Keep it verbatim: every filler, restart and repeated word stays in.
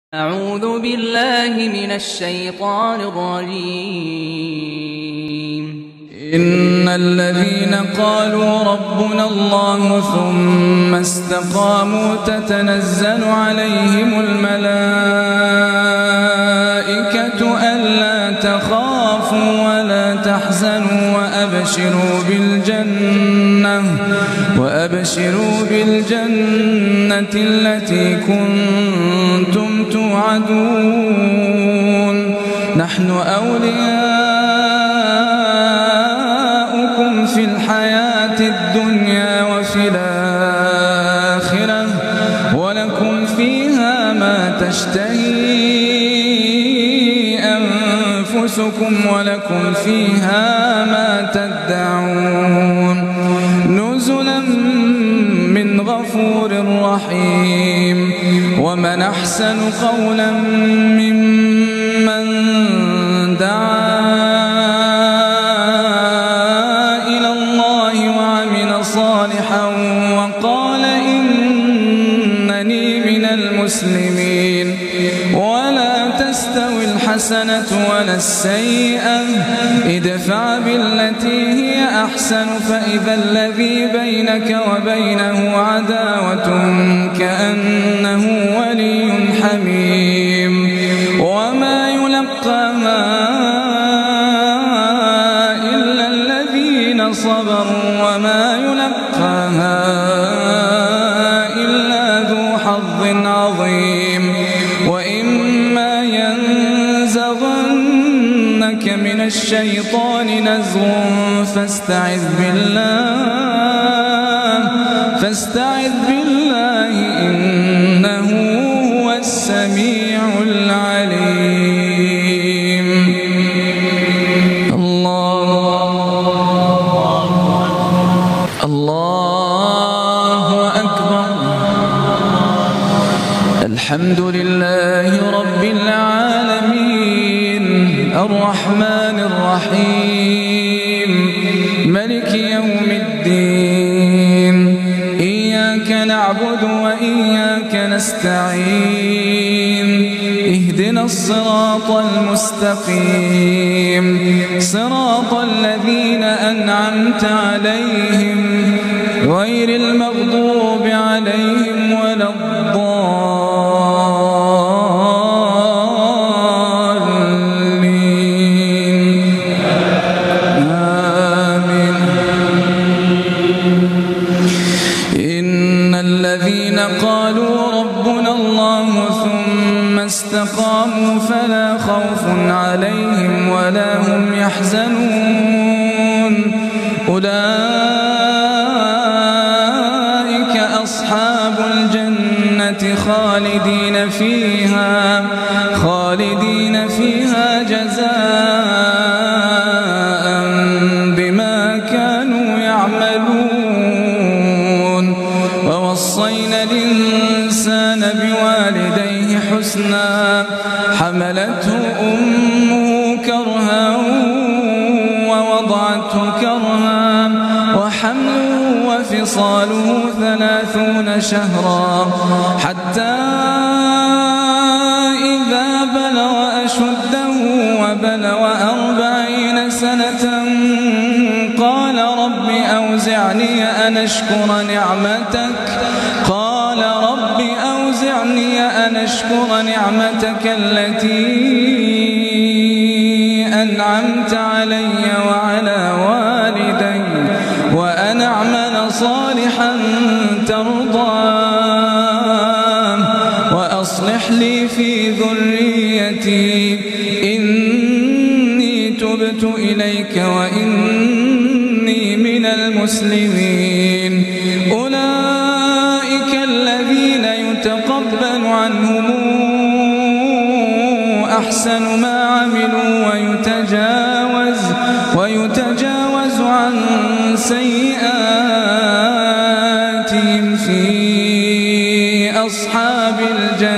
أعوذ بالله من الشيطان الرجيم. إن الذين قالوا ربنا الله ثم استقاموا تتنزل عليهم الملائكة ألا تخافوا ولا تحزنوا وأبشروا بالجنة وأبشروا بالجنة التي كنتم توعدون. نحن أولياؤكم في الحياة الدنيا وفي الآخرة ولكم فيها ما تشتهي أنفسكم ولكم فيها ما تدعون. نزلا من غفور رحيم. ومن أحسن قولا ممن دعا إلى الله وعمل صالحا وقال إنني من المسلمين. ولا تستوي الحسنة ولا السيئة ادفع بالتي هي أحسن فإذا الذي بينك وبينه عداوة كأنه ولي حميم. وما يلقاها إلا الذين صبروا وما يلقاها إلا ذو حظ عظيم. وإما ينزغنك من الشيطان نزغ فاستعذ بالله فاستعذ بالله إنه هو السميع العليم. الله الله أكبر. الحمد لله رب العالمين الرحمن الرحيم ملك يوم الدين. إياك نعبد وإياك نستعين. اهدنا الصراط المستقيم صراط الذين أنعمت عليهم غير المغضوب عليهم ولا الضالين. آمين. إن الذين قالوا ربنا الله ثم استقاموا فلا خوف عليهم ولا هم يحزنون. أولئك أصحاب الجنة خالدين فيها خالدين فيها جزاء بما كانوا يعملون. ووصينا الإنسان بوالديه حسنا حملته أمه كرها ووضعته كرها وحمله وفصاله ثلاثون شهرا حتى إذا بلغ أشده وبلغ أربعين سنة قال رب أوزعني أن أشكر نعمتك قال رب أوزعني أن أشكر نعمتك التي أنعمت علي وعلى والدي وأن أعمل صالحا ترضاه وأصلح لي في ذريتي إني تبت إليك وإني من المسلمين. أولئك الذين يتقبل عنهم أحسن ما عملوا ويتجاوز ويتجاوز عن سيئاتهم في أصحاب الجنة